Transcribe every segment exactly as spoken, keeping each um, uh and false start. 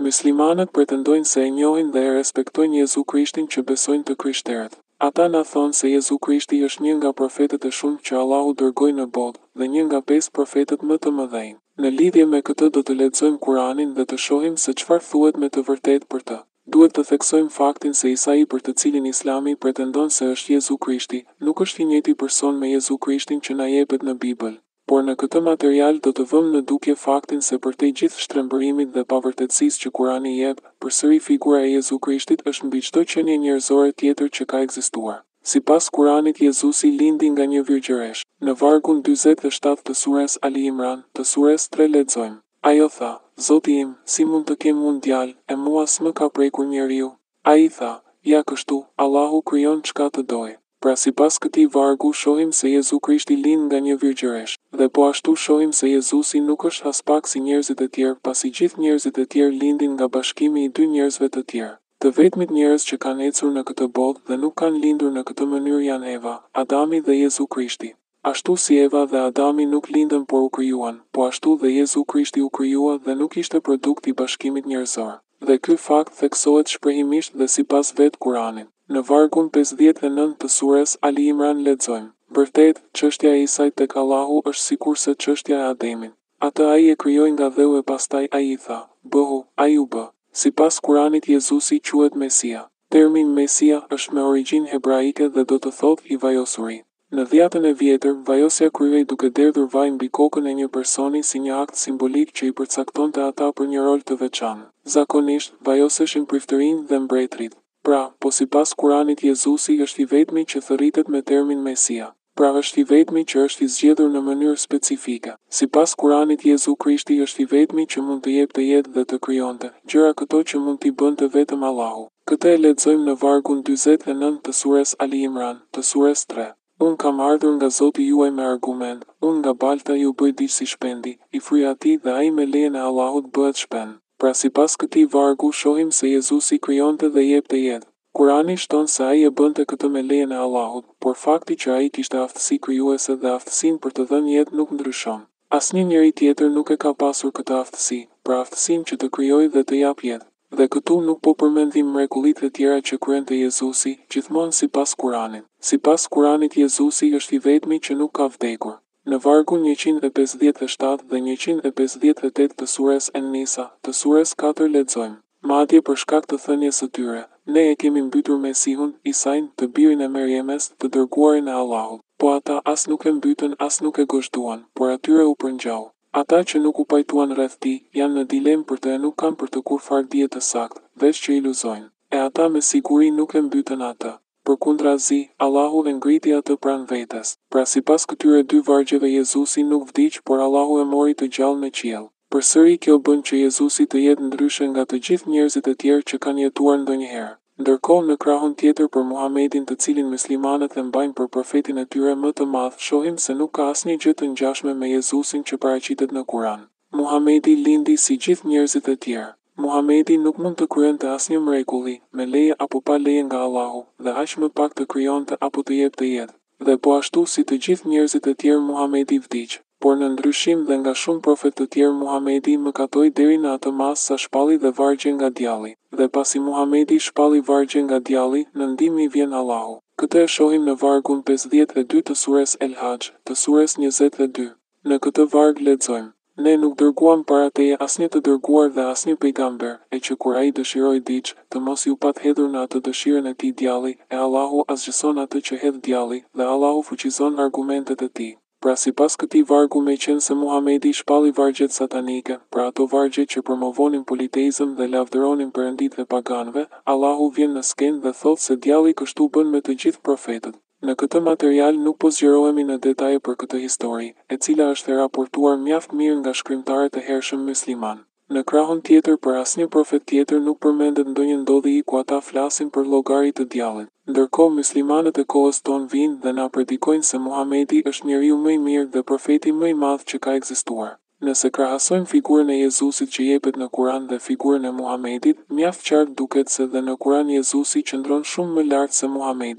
Myslimanët pretendojnë se e njohin dhe e respektojnë Jezu Krishtin që besojnë të krishterët. Ata na thonë se Jezu Krishti është një nga profetët e shumë që Allahu dërgoi në botë dhe një nga pesë profetët më të mëdhenj. Në lidhje me këtë do të lexojmë Kuranin dhe të shohim se çfarë thuhet me të vërtetë për të. Duhet të theksojmë faktin se Isai për të cilin Islami pretendon se është Jezu Krishti, nuk është i njëjti person me Jezu Krishtin që na jepet në Bibël. Por në këtë material do të vëmë në dukje faktin se përtej gjithë shtrembërimit dhe pavërtetësisë që Kurani jep, përsëri figura e Jezu Krishtit është mbi çdo qenie njerëzore tjetër që ka ekzistuar. Sipas Kuranit, Jezusi lindi nga një virgjëresh. Në vargun dyzet e shtatë të sures Ali Imran, të sures tre lexojmë: Ajo tha: Zoti im, si mund të kem unë djalë, e mua s'më ka prekur njeriu? Ai tha: Ja kështu, Allahu krijon çka të dojë. Pra sipas këtij vargu shohim se Jezu Krishti lind nga një virgjëresh, dhe po ashtu shohim se Jezusi nuk është as pak si njerëzit e tjerë, pasi gjithë njerëzit e tjerë lindin nga bashkimi i dy njerëzve të tjerë. Të vetmit njerëz që kanë ecur në këtë botë dhe nuk kanë lindur në këtë mënyrë janë Eva, Adami dhe Jezu Krishti. Ashtu si Eva dhe Adami nuk lindën por u krijuan, po ashtu dhe Jezu Krishti u krijua dhe nuk ishte produkt i bashkimit njerëzor. Dhe ky fakt theksohet shprehimisht dhe sipas vetë Kuranit. Në vargun pesëdhjetë e nëntë të sures Ali Imran lexojmë: Vërtet, çështja e Isait tek Allahu është sikurse çështja e Ademit. Atë ai e krijoi nga dheu e pastaj ai i tha: Bëhu, ai u bë. Sipas Kuranit, Jezusi quhet Mesia. Termi Mesia është me origjinë hebraike dhe do të thotë i vajosuri. Në dhjetën e vjetër, vajosja kryhej duke derdhur vaj mbi kokën e një personi si një akt simbolik që i përcaktonte ata për një rol të veçantë. Zakonisht, vajoseshin priftërinë dhe mbretërit. Pra, po sipas Kuranit, Jezusi është i vetmi që thërritet me termin Mesia. Pra është i vetmi që është i zgjedhur në mënyrë specifike. Sipas Kuranit, Jezu Krishti është i vetmi që mund të jepte jetë dhe të krijonte, gjëra këto që mund t'i bënte vetëm Allahu. Këtë e lexojmë në vargun dyzet e nëntë të sures Ali Imran, të sures tre. Unë kam ardhur nga Zoti juaj me argument, unë nga balta ju bëj diç si shpendi, i fryj atij dhe ai me lejen e Allahut bëhet shpend. Pra sipas këtij vargu shohim se Jezusi krijonte dhe jepte jetë. Kurani shton se ai e bënte këtë me lejen e Allahut, por fakti që ai kishte aftësi krijuese dhe aftësinë për të dhënë jetë nuk ndryshon. Asnjë njeri tjetër nuk e ka pasur këtë aftësi, pra aftësinë që të krijojë dhe të jap jetë. Dhe këtu nuk po përmendim mrekullitë e tjera që kryente Jezusi, gjithmonë sipas Kuranit. Sipas Kuranit, Jezusi është i vetmi që nuk ka vdekur. Në vargun njëqind e pesëdhjetë e shtatë dhe njëqind e pesëdhjetë e tetë të sures En-Nisa, të sures katër lexojmë: Madje për shkak të thënies së tyre, ne e kemi mbytur Mesihun, Isain, të birin e Merjemes, të dërguarin e Allahut. Po ata as nuk e mbytën as nuk e gozhduan, por atyre u përngjau. Ata që nuk u pajtuan rreth tij, janë në dilemë për të e nuk kanë për të kur far dije të saktë, veç që iluzojnë. E ata me siguri nuk e mbytën atë. Përkundrazi, Allahu e ngriti atë pranë vetes. Pra sipas këtyre dy vargjeve, Jezusi nuk vdiq, por Allahu e mori të gjallë në qiell. Përsëri kjo bën që Jezusi të jetë ndryshe nga të gjithë njerëzit e tjerë që kanë jetuar ndonjëherë. Ndërkohë në krahun tjetër për Muhamedin, të cilin muslimanët e mbajnë për profetin e tyre më të madh, shohim se nuk ka asnjë gjë të ngjashme me Jezusin që paraqitet në Kuran. Muhamedi lindi si gjithë njerëzit e tjerë. Muhamedi nuk mund të kryonte asnjë mrekulli, me leje apo pa leje nga Allahu, dhe aq më pak të krijonte apo të jepte jetë. Dhe po ashtu si të gjithë njerëzit e tjerë, Muhamedi vdiq. Por në ndryshim dhe nga shumë profet të tjerë, Muhamedi mëkatoi deri në atë mas sa shpalli dhe vargje nga djalli. Dhe pasi Muhamedi shpalli vargje nga djalli, në ndihmë i vjen Allahu. Këtë e shohim në vargun pesëdhjetë e dy të sures El Hajj, të sures njëzet e dy. Në këtë varg lexojmë: Ne nuk dërguam para teje asnjë të dërguar dhe asnjë pejgamber, e që kur ai dëshiroi diç, të mos ju pat hedhur në atë dëshirën e tij djalli, e Allahu asgjëson atë që hedh djalli, dhe Allahu fuqizon argumentet e tij. Pra sipas këtij vargu, me qenë se Muhamedi shpalli vargjet satanike, pra ato vargje që promovonin politeizëm dhe lavdëronin perëndit dhe paganëve, Allahu vjen në skenë dhe thotë se djalli kështu bën me të gjithë profetët. Në këtë material nuk po zgjerohemi në detaje për këtë histori, e cila është e raportuar mjaft mirë nga shkrimtarët e hershëm musliman. Në krahun tjetër, për asnjë profet tjetër nuk përmendet ndonjë ndodhi ku ata flasin për llogarit të djallit. Ndërkohë muslimanët e kohës tonë vinë dhe na predikojnë se Muhamedi është njeriu më i mirë dhe profeti më i madh që ka ekzistuar. Nëse krahasojmë figurën e Jezusit që jepet në Kuran dhe figurën e Muhamedit, mjaft qartë duket se dhe në Kuran Jezusi qëndron shumë më lart se Muhamedi.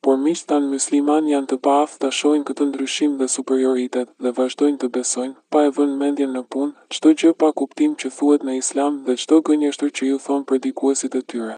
por miqtë tanë mysliman janë të paaftë ta shohin këtë ndryshim dhe superioritet dhe vazhdojnë të besojnë, pa e vënë mendjen në punë, çdo gjë pa kuptim që thuhet në Islam dhe çdo gënjeshtër që ju thon predikuesit e tyre.